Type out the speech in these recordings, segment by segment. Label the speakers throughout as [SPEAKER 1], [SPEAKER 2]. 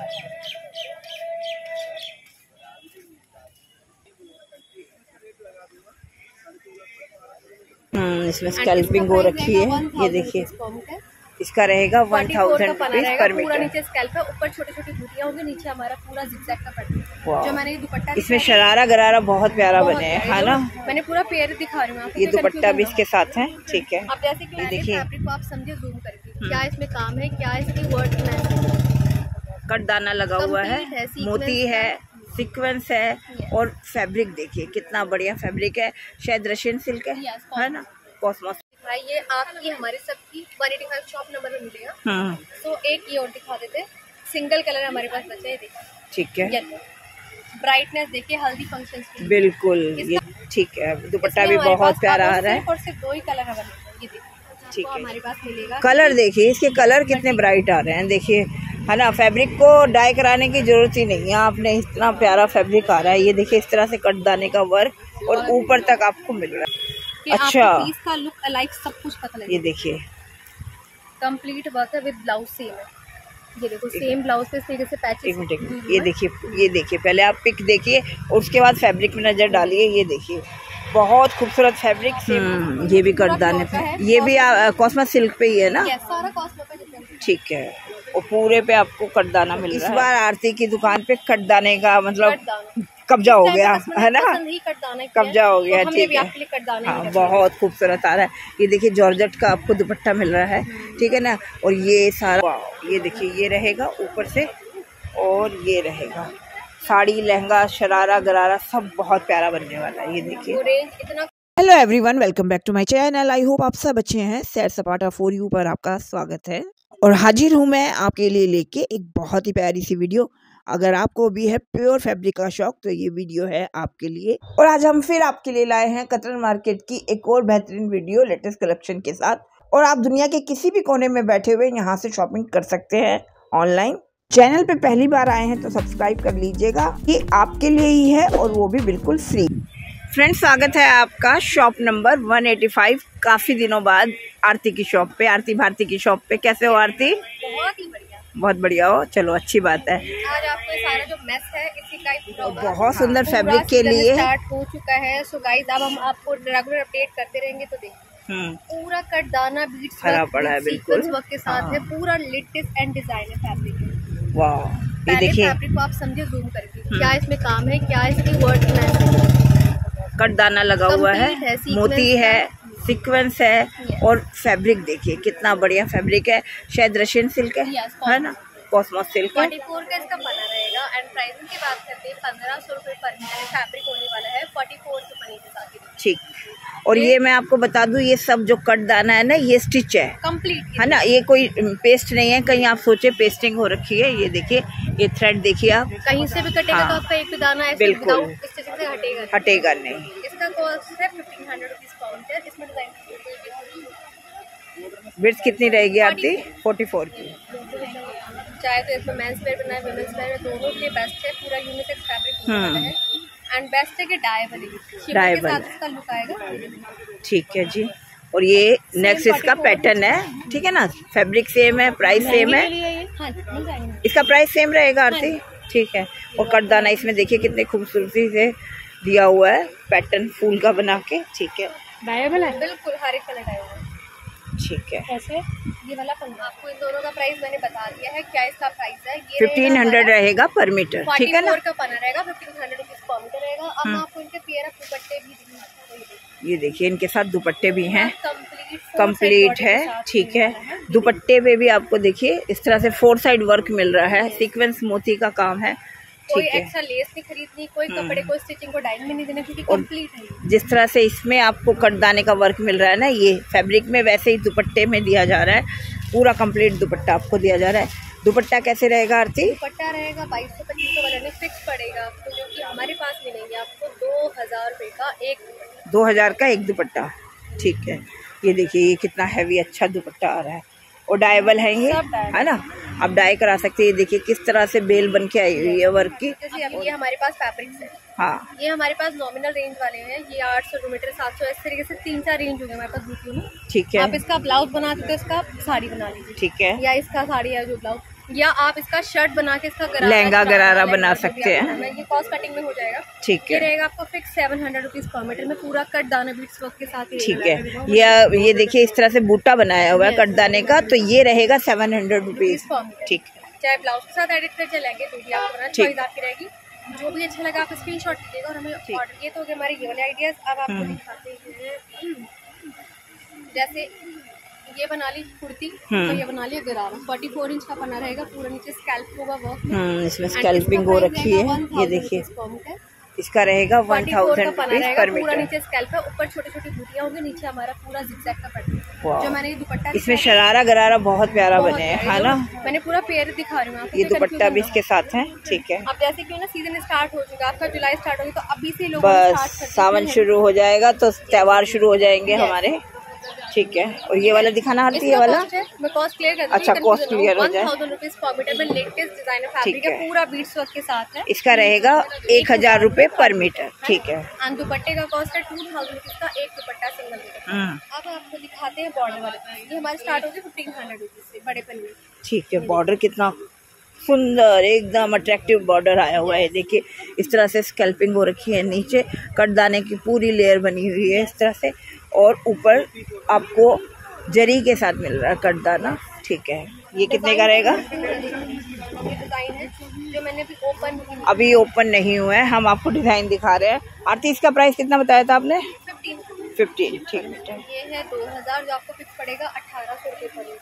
[SPEAKER 1] इसमें स्कैल्पिंग हो रखी है, ये देखिए। इसका रहेगा 1000 रुपीज पर मीटर।
[SPEAKER 2] नीचे स्कैल्प है, ऊपर छोटी छोटी बूटियां होंगी, नीचे हमारा पूरा जिगजैग का पैटर्न है। जो मैंने ये दुपट्टा
[SPEAKER 1] इसमें शरारा गरारा बहुत प्यारा बने हैं, है ना।
[SPEAKER 2] मैंने पूरा पेयर दिखा रही हूँ,
[SPEAKER 1] ये दुपट्टा भी इसके साथ है, ठीक है।
[SPEAKER 2] अब जैसे कि देखिए फैब्रिक को आप समझे जूम करके, क्या इसमें काम है, क्या इसकी वर्क
[SPEAKER 1] कट दाना लगा हुआ है, मोती है, सीक्वेंस है, और फैब्रिक देखिए कितना बढ़िया फैब्रिक है। शायद रशियन सिल्क है ना, कॉस्मोस।
[SPEAKER 2] ये आपकी हमारे सबकी 185 शॉप नंबर में मिलेगा। तो एक ये और दिखा देते, सिंगल कलर हमारे पास बचा है, देखिए, ठीक है। ब्राइटनेस देखिए, हल्दी फंक्शन की,
[SPEAKER 1] बिल्कुल ये ठीक है। दुपट्टा भी बहुत प्यारा आ रहा है,
[SPEAKER 2] और सिर्फ 2 ही कलर अवेलेबल, ये देखिए, ठीक है, हमारे पास मिलेगा।
[SPEAKER 1] कलर देखिए इसके, कलर कितने ब्राइट आ रहे हैं, देखिए, है ना। फैब्रिक को डाई कराने की जरूरत ही नहीं है, आपने इतना प्यारा फैब्रिक आ रहा है। ये देखिए इस तरह से कट दाने का वर्क और ऊपर तक आपको मिल रहा है। अच्छा,
[SPEAKER 2] पीस का लुक अलग सब कुछ पता लगेगा।
[SPEAKER 1] ये देखिए
[SPEAKER 2] कंप्लीट वर्क है विद ब्लाउज सेम है, ये देखो सेम ब्लाउज पे इस तरीके से पैचेस।
[SPEAKER 1] एक मिनट, ये देखिए पहले आप पिक देखिए और उसके बाद फैब्रिक में नजर डालिए। ये देखिए बहुत खूबसूरत फैब्रिक, ये भी कट दाने पे, ये भी कॉस्मोस सिल्क पे ही है ना,
[SPEAKER 2] सारा कॉस्मोस पे,
[SPEAKER 1] ठीक है। और पूरे पे आपको कट दाना मिल रहा है। इस बार आरती की दुकान पे कट दाने का मतलब कब्जा हो गया, है ना, कब्जा हो गया, ठीक है। हाँ, बहुत खूबसूरत आ रहा है। ये देखिए जॉर्जेट का आपको दुपट्टा मिल रहा है, ठीक है ना। और ये सारा, ये देखिए ये रहेगा ऊपर से, और ये रहेगा साड़ी, लहंगा, शरारा गरारा सब बहुत प्यारा बनने वाला है। ये देखिए। Hello everyone, welcome back to my channel. I hope आप सब अच्छे हैं। सैर सपाटा फॉर यू पर आपका स्वागत है, और हाजिर हूँ मैं आपके लिए लेके एक बहुत ही प्यारी सी वीडियो। अगर आपको भी है प्योर फैब्रिक का शौक तो ये वीडियो है आपके लिए। और आज हम फिर आपके लिए लाए हैं कतरन मार्केट की एक और बेहतरीन वीडियो लेटेस्ट कलेक्शन के साथ। और आप दुनिया के किसी भी कोने में बैठे हुए यहाँ से शॉपिंग कर सकते हैं ऑनलाइन। चैनल पे पहली बार आए हैं तो सब्सक्राइब कर लीजिएगा, ये आपके लिए ही है और वो भी बिल्कुल फ्री। फ्रेंड्स, स्वागत है आपका शॉप नंबर 185। काफी दिनों बाद आरती की शॉप पे, आरती भारती की शॉप पे। कैसे हो आरती?
[SPEAKER 2] बहुत ही बढ़िया,
[SPEAKER 1] बहुत बढ़िया हो, चलो अच्छी बात है।
[SPEAKER 2] आज आपको सारा जो मेस है इसी का
[SPEAKER 1] बहुत सुंदर फैब्रिक के लिए
[SPEAKER 2] स्टार्ट हो चुका है। सो गाइस, अब हम आपको रेगुलर अपडेट करते रहेंगे। तो देखिए पूरा कट दाना बीट्स
[SPEAKER 1] भरा पड़ा है, बिल्कुल
[SPEAKER 2] वर्क के साथ है, पूरा लेटेस्ट एंड डिजाइनर फैब्रिक।
[SPEAKER 1] वाह, ये देखिए
[SPEAKER 2] फैब्रिक को आप समझे जूम करके, क्या इसमें काम है, क्या इसकी वर्क,
[SPEAKER 1] कट दाना लगा हुआ है, मोती है, सीक्वेंस है, और फैब्रिक देखिए कितना बढ़िया फैब्रिक है। शायद रशियन सिल्क है ना, कॉस्मोस सिल्क है।
[SPEAKER 2] 44 का इसका बना रहेगा। एंड प्राइसिंग की बात करते हैं 1500 रुपए पर मीटर फैब्रिक होने वाला है, 44 के पनी के साथ,
[SPEAKER 1] ठीक। और ये मैं आपको बता दूं, ये सब जो कट दाना है ना, ये स्टिच है कंप्लीट, है ना, ये कोई पेस्ट नहीं है। कहीं आप सोचे पेस्टिंग हो रखी है। ये देखिए, ये थ्रेड देखिए, आप
[SPEAKER 2] कहीं से भी कटेगा। हाँ, तो आपका एक भी दाना ऐसे
[SPEAKER 1] बिल्कुल
[SPEAKER 2] हटेगा
[SPEAKER 1] नहीं।
[SPEAKER 2] इसका कॉस्ट है 1500 रुपीज काउंटर। इसमें डिजाइन
[SPEAKER 1] विड्थ कितनी रहेगी आरती? 44 की।
[SPEAKER 2] चाहे तो इसमें मेंस वेयर बनाए, वुमेन्स वेयर, दोनों के बेस्ट है। पूरा यूनिसेक्स फैब्रिक है एंड बेस्ट है कि डाइबल के साथ इसका लुक आएगा, ठीक
[SPEAKER 1] है जी। और ये नेक्स्ट इसका पैटर्न है, ठीक है ना। फैब्रिक सेम है, प्राइस सेम है। इसका प्राइस सेम रहेगा आरती, ठीक है। और कट दाना इसमें देखिए कितने खूबसूरती से दिया हुआ है, पैटर्न फूल का बना के, ठीक है।
[SPEAKER 2] डायबल है, बिल्कुल हर एक कलर डायबल है,
[SPEAKER 1] ठीक है।
[SPEAKER 2] कैसे ये वाला आपको इन दोनों का प्राइस मैंने बता दिया है। क्या इसका प्राइस है? ये
[SPEAKER 1] 1500 रहेगा पर मीटर, ठीक है ना।
[SPEAKER 2] 44 का पना रहेगा, 1500 रुपीज पर मीटर रहेगा। अब मैं आपको इनके पेयर ऑफ दुपट्टे भी दिखाऊंगी।
[SPEAKER 1] ये देखिए इनके साथ दुपट्टे भी हैं, कंप्लीट है, ठीक है। दुपट्टे पे भी आपको देखिए इस तरह से 4 साइड वर्क मिल रहा है, सीक्वेंस मोती का काम है,
[SPEAKER 2] कोई एक्स्ट्रा लेस नहीं खरीदनी, कोई कपड़े को स्टिचिंग को डाइन में नहीं देना, क्योंकि कंप्लीट है।
[SPEAKER 1] जिस तरह से इसमें आपको कट दाने का वर्क मिल रहा है ना, ये फैब्रिक में, वैसे ही दुपट्टे में दिया जा रहा है। पूरा कंप्लीट दुपट्टा आपको दिया जा रहा है। दुपट्टा कैसे रहेगा आरती?
[SPEAKER 2] दुपट्टा रहेगा 2200-2500 वाला नहीं, फिक्स पड़ेगा आपको, जो कि हमारे पास मिलेंगे आपको 2000 रुपए का एक
[SPEAKER 1] 2000 का एक दुपट्टा, ठीक है। ये देखिए ये कितना हैवी अच्छा दुपट्टा आ रहा है, और डाइबल है ये, है ना, आप डाई करा सकते हैं। ये देखिए किस तरह से बेल बन के आई हुई है वर्क की।
[SPEAKER 2] जैसे अब ये हमारे पास फैब्रिक्स है,
[SPEAKER 1] हाँ,
[SPEAKER 2] ये हमारे पास नॉमिनल रेंज वाले हैं। ये 800 मीटर, 700, इस तरीके से 3-4 रेंज हो गए हमारे पास बूटियों में,
[SPEAKER 1] ठीक है।
[SPEAKER 2] आप इसका ब्लाउज बना सकते हो, इसका साड़ी बना लीजिए,
[SPEAKER 1] ठीक है,
[SPEAKER 2] या इसका साड़ी है जो ब्लाउज या आप इसका शर्ट बना के इसका
[SPEAKER 1] लहंगा गरारा बना सकते हैं।
[SPEAKER 2] ये कॉस्ट कटिंग में हो जाएगा।
[SPEAKER 1] ठीक है,
[SPEAKER 2] ये रहेगा आपको फिक्स 700 रुपीज पर मीटर में, पूरा कट दाना बीट्स वर्क के साथ।
[SPEAKER 1] ठीक है, ये देखिए इस तरह से बूटा बनाया हुआ है कट दाने का, तो ये रहेगा 700 रुपीज। ठीक है,
[SPEAKER 2] चाहे ब्लाउज के साथ एडिट कर चाहे लहंगे, तो भी आपको चॉइस आपकी रहेगी। जो भी अच्छा लगा आप स्क्रीनशॉट लीजिएगा और हमें ऑर्डर किए। तो हमारे ये वाले आइडियाज अब आपको दिखाते हैं। जैसे ये बना ली कुर्ती, तो ये बना लिया गरारा। 44 इंच का पन्ना रहेगा, पूरा नीचे स्कैल्प होगा वर्क।
[SPEAKER 1] इसमें स्कैल्पिंग हो रखी है, ये देखिए इसका रहेगा 1000 रुपीज पर मीटर।
[SPEAKER 2] पूरा नीचे स्कैल्प है, ऊपर छोटी छोटी बूटियां होंगी, नीचे हमारा पूरा जिगजैग का पैटर्न। जो मैंने ये दुपट्टा
[SPEAKER 1] इसमें शरारा गरारा बहुत प्यारा बने है ना।
[SPEAKER 2] मैंने पूरा पेयर दिखा रही हूँ,
[SPEAKER 1] ये दुपट्टा भी इसके साथ है। ठीक है,
[SPEAKER 2] अब जैसे कि ना सीजन स्टार्ट हो चुका है आपका, जुलाई स्टार्ट होगी, तो अभी से लोग
[SPEAKER 1] बस सावन शुरू हो जाएगा तो त्योहार शुरू हो जाएंगे हमारे। ठीक है, और ये वाला दिखाना आती है वाला,
[SPEAKER 2] मैं कॉस्ट क्लियर कर दूं।
[SPEAKER 1] अच्छा, कॉस्ट क्लियर हो जाए।
[SPEAKER 2] 1000 रुपीज पर मीटर में लेटेस्ट डिजाइनर फैब्रिक है, पूरा बीट्स वर्क के साथ है।
[SPEAKER 1] इसका रहेगा 1000 रुपए पर मीटर। ठीक है,
[SPEAKER 2] एंड दुपट्टे का कॉस्ट है 2000 रुपीज का एक दुपट्टा सिंगल मीटर। अब आपको दिखाते हैं बॉर्डर वाले, ये हमारे स्टार्ट होगी 1500 रुपीज से बड़े पन्ने।
[SPEAKER 1] ठीक है, बॉर्डर कितना सुंदर एकदम अट्रैक्टिव बॉर्डर आया हुआ है। देखिए इस तरह से स्कैल्पिंग हो रखी है, नीचे कट दाने की पूरी लेयर बनी हुई है इस तरह से, और ऊपर आपको जरी के साथ मिल रहा है कट दाना। ठीक है, ये कितने का रहेगा?
[SPEAKER 2] डिजाइन है जो मैंने
[SPEAKER 1] अभी ओपन नहीं हुआ है, हम आपको डिजाइन दिखा रहे हैं। आरती, इसका प्राइस कितना बताया था आपने? 15। ठीक है,
[SPEAKER 2] ये है 2000 जो आपको फिक्स पड़ेगा 1800 रुपये पर।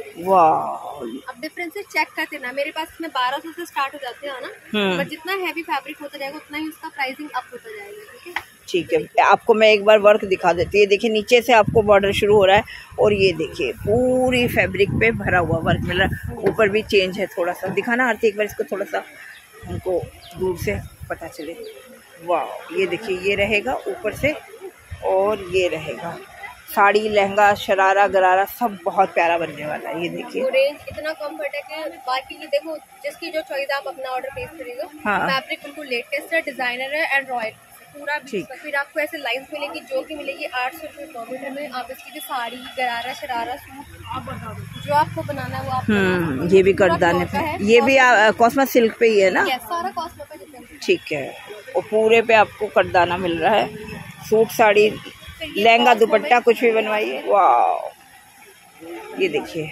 [SPEAKER 1] वाह,
[SPEAKER 2] अब डिफरेंसेस चेक करते ना, मेरे पास इसमें 1200 से स्टार्ट हो जाते हैं ना, बट जितना हैवी फैब्रिक होता जाएगा उतना ही उसका प्राइसिंग अप होता जाएगा। ठीक है,
[SPEAKER 1] ठीक है, आपको मैं एक बार वर्क दिखा देती है। देखिए नीचे से आपको बॉर्डर शुरू हो रहा है, और ये देखिए पूरी फैब्रिक पे भरा हुआ वर्क मिल रहा है। ऊपर भी चेंज है थोड़ा सा, दिखाना आरती एक बार इसको, थोड़ा सा हमको दूर से पता चले। वाह, ये देखिए ये रहेगा ऊपर से, और ये रहेगा साड़ी, लहंगा, शरारा, गरारा सब बहुत प्यारा बनने वाला है। ये देखिए
[SPEAKER 2] रेंज इतना कम्फर्ट है कि बाकी ये देखो, जिसकी जो चॉइस आप अपना ऑर्डर प्लेस करेगा।
[SPEAKER 1] हाँ,
[SPEAKER 2] फैब्रिक बिल्कुल लेटेस्ट है, डिजाइनर है एंड रॉयल पूरा। फिर आपको ऐसे लाइंस मिलेगी जो कि मिलेगी 800 रुपये पर मीटर में। आप इसकी साड़ी, गरारा, शरारा, सूट जो आपको बनाना है वो आप
[SPEAKER 1] ये भी कट दाने पे, ये भी कॉस्मा सिल्क पे ही है ना?
[SPEAKER 2] सारा कॉस्मा पे।
[SPEAKER 1] ठीक है, और पूरे पे आपको कट दाना मिल रहा है। सूट, साड़ी, लहंगा, दुपट्टा कुछ भी बनवाइए। वाह, ये देखिए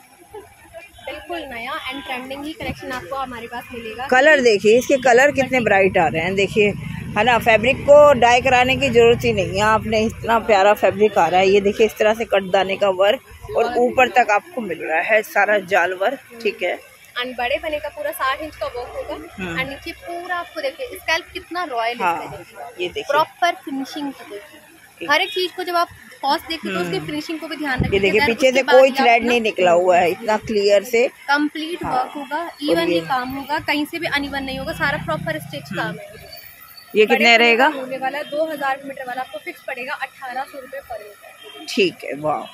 [SPEAKER 2] बिल्कुल नया एंड ट्रेंडिंग ही कलेक्शन आपको हमारे पास मिलेगा।
[SPEAKER 1] कलर देखिए, इसके कलर कितने ब्राइट आ रहे हैं, देखिए है ना। फैब्रिक को डाई कराने की जरूरत ही नहीं है, आपने इतना प्यारा फैब्रिक आ रहा है। ये देखिए इस तरह से कट दाने का वर्क, और ऊपर तक आपको मिल रहा है सारा जाल वर्क। ठीक है,
[SPEAKER 2] एंड बड़े बने का पूरा 60 इंच का वर्क होगा, एंड नीचे पूरा आपको देखिए स्कैल्प कितना रॉयल है।
[SPEAKER 1] ये देखिए
[SPEAKER 2] प्रॉपर फिनिशिंग की देखिए, हर एक चीज को जब आप कॉस्ट देखते तो उसकी फिनिशिंग को भी ध्यान रखिए।
[SPEAKER 1] ये देखिए पीछे से कोई थ्रेड नहीं निकला हुआ है, इतना क्लियर से
[SPEAKER 2] कंप्लीट वर्क होगा, इवनली काम होगा, कहीं से भी अनइवन नहीं होगा, सारा प्रॉपर स्टिच काम है।
[SPEAKER 1] ये कितने रहेगा?
[SPEAKER 2] होने वाला है 2000 मीटर वाला, आपको फिक्स पड़ेगा 1800 रुपये पर मीटर।
[SPEAKER 1] ठीक है, वाह,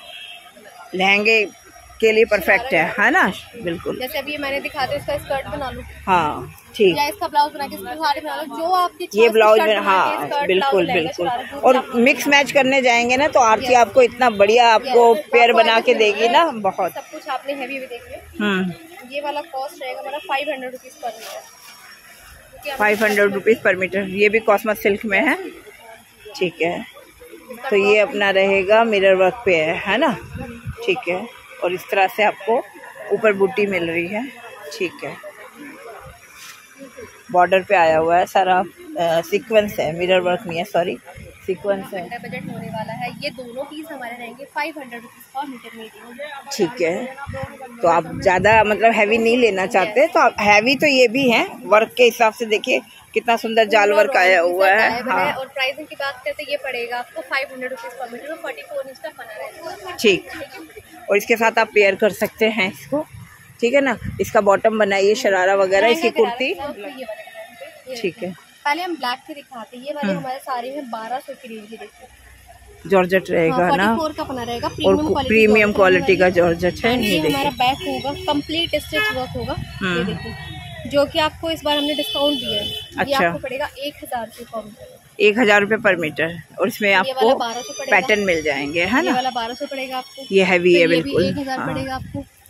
[SPEAKER 1] लहंगे के लिए परफेक्ट है ना? बिल्कुल,
[SPEAKER 2] जैसे अभी मैंने दिखा दिया, इसका स्कर्ट बना लो।
[SPEAKER 1] हाँ ठीक,
[SPEAKER 2] या इसका ब्लाउज बना के साड़ी बना लो, जो आपकी
[SPEAKER 1] ये ब्लाउज हाँ बिल्कुल बिल्कुल। और मिक्स मैच करने जाएंगे ना तो आरती आपको इतना बढ़िया आपको पेयर बना के देगी ना, बहुत
[SPEAKER 2] सब कुछ आपने हैवी भी देख लिया। ये वाला कॉस्ट रहेगा हमारा 500 rupees per metre.
[SPEAKER 1] 500 rupees per metre, ये भी कॉस्मा सिल्क में है। ठीक है, तो ये अपना रहेगा मिरर वर्क पे है ना? ठीक है, और इस तरह से आपको ऊपर बूटी मिल रही है। ठीक है, बॉर्डर पे आया हुआ है सारा, सीक्वेंस है, मिरर वर्क नहीं है, सॉरी सीक्वेंस है।
[SPEAKER 2] बजट होने वाला है, ये दोनों पीस हमारे रहेंगे 500 रुपीज पर मीटर में।
[SPEAKER 1] ठीक है, तो आप ज़्यादा मतलब हैवी नहीं लेना चाहते तो आप हैवी तो ये भी हैं, वर्क के हिसाब से देखिए कितना सुंदर जाल वर्क आया हुआ है। हाँ,
[SPEAKER 2] और प्राइसिंग की बात करते तो ये पड़ेगा आपको 500 रुपीज पर मीटर में, 44 इंच का पना रहेगा।
[SPEAKER 1] ठीक, और इसके साथ आप पेयर कर सकते हैं इसको, ठीक है ना? इसका बॉटम बनाइए शरारा वगैरह, इसकी कुर्ती। ठीक है,
[SPEAKER 2] पहले हम ब्लैक के दिखाते हैं, ये वाले हमारे सारे हैं 1200 की रेंज के। देखिए
[SPEAKER 1] जॉर्जेट रहेगा ना,
[SPEAKER 2] 44 का पना रहेगा,
[SPEAKER 1] और प्रीमियम क्वालिटी का जॉर्जेट है।
[SPEAKER 2] ये हमारा बैक होगा, कंप्लीट स्टिच वर्क होगा। ये देखिए, जो कि आपको इस बार हमने डिस्काउंट दिया है।
[SPEAKER 1] अच्छा,
[SPEAKER 2] ये आपको पड़ेगा 1000 रुपये पर मीटर।
[SPEAKER 1] 1000 रुपये पर मीटर, और इसमें आपको पैटर्न मिल जाएंगे, है ना?
[SPEAKER 2] ये वाला 1200 पड़ेगा आपको।
[SPEAKER 1] ये हैवी है बिल्कुल।
[SPEAKER 2] 1000 पड़ेगा आपको।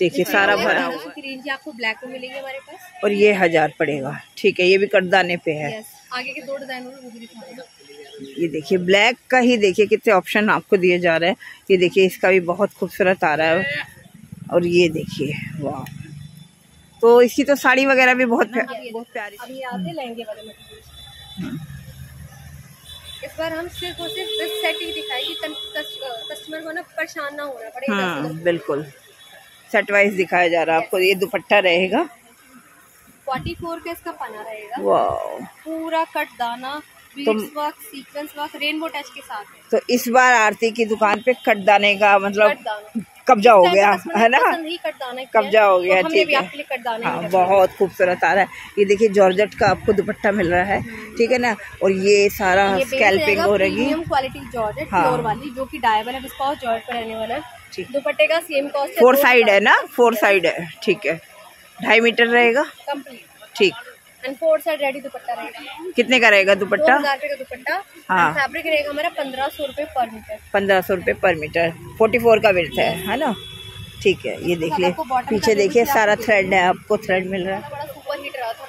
[SPEAKER 1] देखिए सारा भरा हुआ है।
[SPEAKER 2] रेंज आपको ब्लैक में मिलेंगे हमारे पास,
[SPEAKER 1] और ये 1000 पड़ेगा। ठीक है, ये भी कटदाने पे है।
[SPEAKER 2] आगे के 2 डिजाइन वो भी दिखा देना।
[SPEAKER 1] ये देखिए ब्लैक का ही देखिए कितने ऑप्शन आपको दिए जा रहे हैं। ये देखिए इसका भी बहुत खूबसूरत आ रहा है। और ये देखिए वाह, तो इसकी तो साड़ी वगैरह भी बहुत प्यारी।
[SPEAKER 2] अब ये आते लहंगे वाले मटेरियल। इस बार हम सिर्फ और सिर्फ इस सेट ही दिखाएंगे, कस्टमर को ना परेशान ना होना पड़े।
[SPEAKER 1] बिल्कुल सेट वाइज दिखाया जा रहा है आपको। ये दुपट्टा रहेगा
[SPEAKER 2] 44 का, इसका पना रहेगा।
[SPEAKER 1] वाह,
[SPEAKER 2] पूरा कट दाना, beads work, sequence work, rainbow touch के साथ है।
[SPEAKER 1] तो इस बार आरती की दुकान पे कटदाने का मतलब कब्जा हो गया है ना, कब्जा हो गया। ठीक है, हाँ बहुत खूबसूरत आ रहा है। ये देखिए जॉर्जेट का आपको दुपट्टा मिल रहा है, ठीक है ना। और ये सारा स्कैल्पिंग हो रही है,
[SPEAKER 2] क्वालिटी जॉर्जेट प्योर वाली, जो कि डायबल है, विस्कॉस जॉर्जेट पर रहने वाला है। दुपट्टे का सेम कॉस्ट
[SPEAKER 1] 4 साइड है ना, 4 साइड है। ठीक है, 2.5 मीटर रहेगा
[SPEAKER 2] कंप्लीट।
[SPEAKER 1] ठीक,
[SPEAKER 2] एंड 4 साइड रेडी दुपट्टा रहेगा।
[SPEAKER 1] कितने का रहेगा दुपट्टा?
[SPEAKER 2] 2000 रुपए का दुपट्टा।
[SPEAKER 1] हाँ,
[SPEAKER 2] फैब्रिक रहेगा हमारा 1500 रुपए पर मीटर।
[SPEAKER 1] 1500 रुपए पर मीटर। 44 का विड्थ है ना। ठीक है, ये देखिए पीछे देखिए सारा थ्रेड है, आपको थ्रेड मिल रहा है।
[SPEAKER 2] बड़ा सुपर हिट रहा था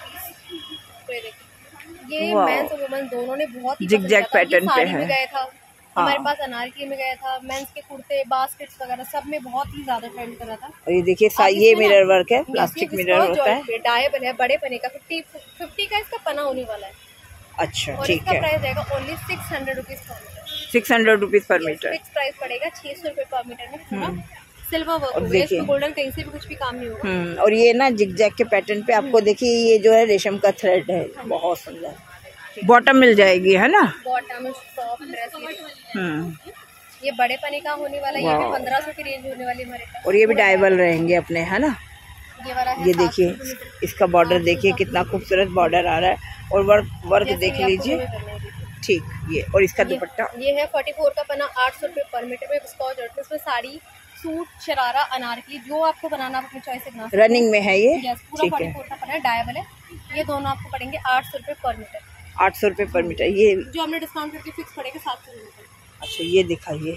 [SPEAKER 2] पीस। ये मेंस और वुमेन दोनों ने बहुत ही
[SPEAKER 1] जिगजैग पैटर्न पे है।
[SPEAKER 2] गया था हमारे पास, अनारकली में गया था, मेंस के कुर्ते, बास्केट्स वगैरह सब में बहुत ही ज्यादा ट्रेंड कर रहा था।
[SPEAKER 1] और ये देखिए ये मिरर वर्क है, प्लास्टिक मिरर होता है,
[SPEAKER 2] डायबल है, बड़े पने का 50 का इसका पना होने वाला है।
[SPEAKER 1] अच्छा ठीक है,
[SPEAKER 2] प्राइस रहेगा only 600 rupees per metre.
[SPEAKER 1] 600 rupees per metre.
[SPEAKER 2] Fix price पड़ेगा 600 रुपए पर मीटर में। पूरा सिल्वर वर्क होगा, इसमें गोल्डन कहीं से भी कुछ भी काम नहीं होगा।
[SPEAKER 1] और ये ना जिगजैग के पैटर्न पे आपको देखिए ये जो है रेशम का थ्रेड है, बहुत सुंदर। बॉटम मिल जाएगी है ना,
[SPEAKER 2] बॉटम सॉफ्ट ड्रेस। ये बड़े पने का होने वाला है, ये भी 1500 की रेंज होने वाली हमारे पास।
[SPEAKER 1] और ये भी डायबल रहेंगे अपने, है ना।
[SPEAKER 2] ये वाला है,
[SPEAKER 1] ये देखिए इसका बॉर्डर देखिए कितना खूबसूरत बॉर्डर आ रहा है। और वर्क देख लीजिए। ठीक, ये और इसका दुपट्टा
[SPEAKER 2] ये है 44 का पना, 800 रुपए पर मीटर में। इसमें साड़ी, सूट, शरारा, अनारकली जो आपको बनाना आप अपनी चॉइस से बना सकते हैं।
[SPEAKER 1] रनिंग में है ये,
[SPEAKER 2] पूरा 44 का पना है, डायबल है। ये दोनों आपको पड़ेंगे 800 रुपए पर मीटर।
[SPEAKER 1] 800 रुपए पर मीटर। ये
[SPEAKER 2] जो हमने डिस्काउंट करके फिक्स पड़ेगा 700 रुपए।
[SPEAKER 1] अच्छा ये दिखाइए,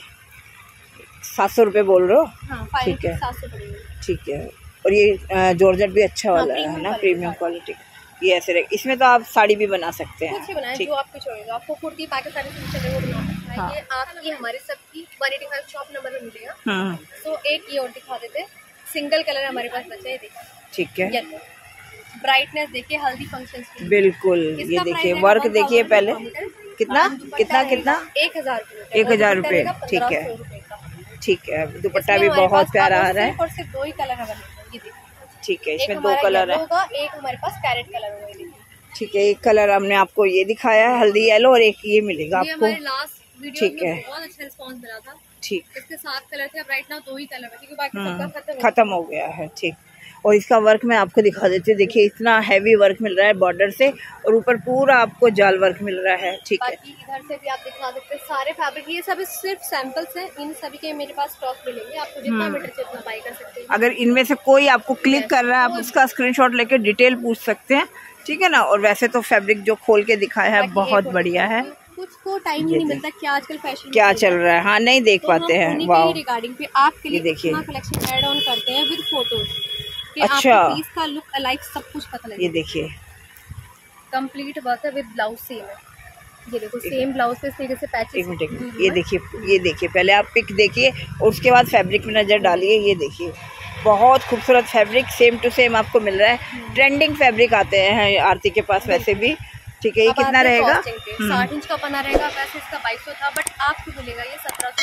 [SPEAKER 1] 700 रुपए बोल रहे हो?
[SPEAKER 2] हाँ,
[SPEAKER 1] ठीक है,
[SPEAKER 2] 700 पड़ेगा।
[SPEAKER 1] ठीक है। और ये जॉर्जेट भी अच्छा वाला है ना, प्रीमियम क्वालिटी। ये ऐसे रहे, इसमें तो आप साड़ी भी बना सकते हैं।
[SPEAKER 2] कुछ भी बनाएं जो आपकी चॉइस, आपको कुर्ती पाकिस्तानी सूट चले वो बना सकते हैं। ये आपकी हमारे सबकी 185 शॉप नंबर में मिलेगा। तो एक ये और दिखा देते हैं, सिंगल कलर हमारे पास बचा है, देखिए।
[SPEAKER 1] ठीक है,
[SPEAKER 2] ब्राइटनेस देखिए, हल्दी फंक्शन
[SPEAKER 1] बिल्कुल। ये देखिए वर्क देखिए पहले, कितना कितना कितना 1000 रुपए। ठीक है, ठीक है। दुपट्टा भी बहुत प्यारा आ रहा है।
[SPEAKER 2] और सिर्फ 2 ही कलर अवेलेबल है।
[SPEAKER 1] ठीक है, इसमें 2 कलर है।
[SPEAKER 2] एक हमारे पास कैरेट कलर होगा।
[SPEAKER 1] ठीक है, एक कलर हमने आपको ये दिखाया है हल्दी येलो, और एक ये मिलेगा आपको।
[SPEAKER 2] लास्ट वीडियो में बहुत अच्छा रिस्पांस मिला था।
[SPEAKER 1] ठीक,
[SPEAKER 2] इसके 7 कलर थे, अब राइट नाउ 2 ही कलर है, क्योंकि बाकी सबका
[SPEAKER 1] खत्म हो गया है। ठीक, और इसका वर्क मैं आपको दिखा देती हूँ। देखिए इतना हैवी वर्क मिल रहा है बॉर्डर से, और ऊपर पूरा आपको जाल वर्क मिल रहा है। ठीक है,
[SPEAKER 2] इधर से भी आप दिखा सकते हैं सारे फैब्रिक। ये सभी सिर्फ सैंपल्स हैं, इन सभी के मेरे पास स्टॉक मिलेंगे, आपको जितना मीटर से उतना बाई कर सकते हैं।
[SPEAKER 1] अगर इनमें से कोई आपको क्लिक कर रहा है, आप उसका स्क्रीनशॉट लेके डिटेल पूछ सकते हैं, ठीक है ना। और वैसे तो फैब्रिक जो खोल के दिखाया है बहुत बढ़िया है।
[SPEAKER 2] कुछ को टाइम ही नहीं मिलता, क्या आजकल फैशन
[SPEAKER 1] क्या चल रहा है, हाँ नहीं देख पाते हैं। वाह,
[SPEAKER 2] रिगार्डिंग पे आपके लिए देखिए कलेक्शन ऐड ऑन करते हैं विद फोटोज।
[SPEAKER 1] अच्छा,
[SPEAKER 2] पीस का लुक अलाइक सब कुछ पता लगेगा।
[SPEAKER 1] ये देखिए
[SPEAKER 2] कंप्लीट वर्क है विद ब्लाउज सेम है। ये देखो सेम ब्लाउज पे इस तरीके से पैचेस।
[SPEAKER 1] एक मिनट, ये देखिए पहले आप पिक देखिए और उसके बाद फैब्रिक में नजर डालिए। ये देखिए बहुत खूबसूरत फैब्रिक, सेम टू सेम आपको मिल रहा है। ट्रेंडिंग फैब्रिक आते हैं आरती के पास वैसे भी। ठीक है, ये कितना रहेगा?
[SPEAKER 2] 60 इंच का पना रहेगा, वैसे इसका 2200 था, बट आपको मिलेगा ये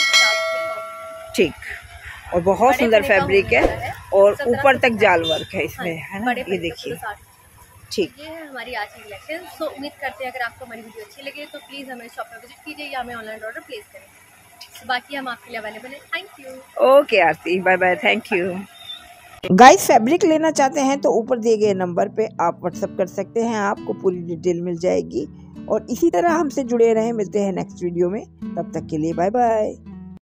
[SPEAKER 2] 1750।
[SPEAKER 1] ठीक, और बहुत सुंदर फैब्रिक है, और ऊपर तक जाल वर्क है इसमें, है ना। ये देखिए, ठीक,
[SPEAKER 2] ये है हमारी आज की कलेक्शन। सो उम्मीद करते हैं अगर आपको हमारी वीडियो अच्छी लगे तो प्लीज़ हमें शॉप पर विजिट कीजिए या हमें ऑनलाइन ऑर्डर प्लेस करें। बाकी हम आपके लिए अवेलेबल है। Thank you.
[SPEAKER 1] Okay Aarti, bye bye, thank you. Guys fabric लेना चाहते हैं तो ऊपर दिए गए नंबर पे आप व्हाट्सअप कर सकते हैं, आपको पूरी डिटेल मिल जाएगी। और इसी तरह हमसे जुड़े रहें, मिलते हैं नेक्स्ट वीडियो में, तब तक के लिए बाय बाय।